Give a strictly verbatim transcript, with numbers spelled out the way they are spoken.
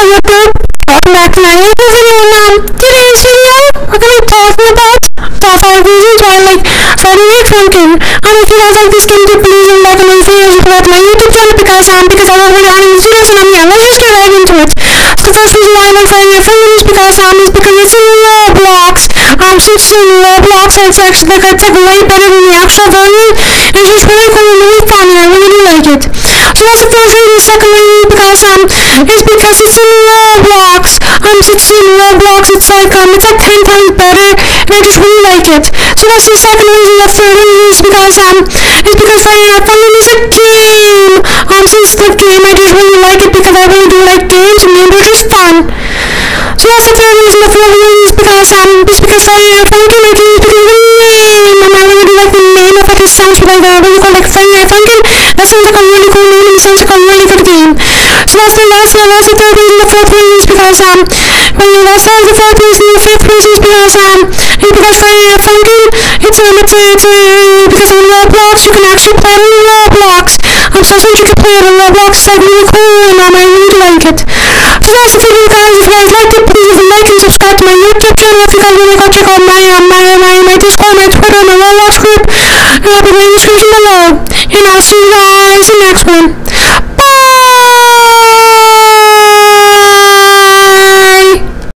YouTube. Welcome back to my YouTube video, and um, today's video, we're gonna be talking about top five reasons why I like Friday Night Funkin'. Um, if you guys like this game, please leave like and make sure you subscribe to my YouTube channel because um, because I love really on these videos, and um, yeah, let's just get right into it. So the first reason why I like Friday Night Funkin' is because um, is because it's in Roblox. Um, so it's in Roblox, and it's actually like it's like way better than the actual version. It's just really cool and really fun, and I really, really like it. So that's the first reason. The second reason because um, is because it's in Roblox. Um, so it's in Roblox. It's like um, it's like ten times better, and I just really like it. So that's the second reason. The third reason is because um, is because Friday Night Funkin' is a game. Um, so it's the game. I just really like it because I really do like games, and games are just fun. So that's the third reason. The fourth reason is because um, is because Friday Night Funkin' I do because of the name, and I really do like the name of it. It sounds really good. I really go like Friday Night Funkin'. That sounds like a really cool name, and it sounds like a really good game. So that's the last one. That's the third reason. The fourth reason is because um, when you that's the fourth reason. The fifth reason is because um, is because Friday Night Funkin'. It's um, it's it's uh, because on Roblox you can actually play it on Roblox. Um, so since you can play it on Roblox, it's like really cool, and um, I really like it. So that's the video, guys. If you guys liked it, please leave a like and subscribe to my YouTube channel. If you guys want to go check out my um, my my my Discord, my Twitter, and my Roblox group, and I'll be in the description below. And I'll see you guys in the next one.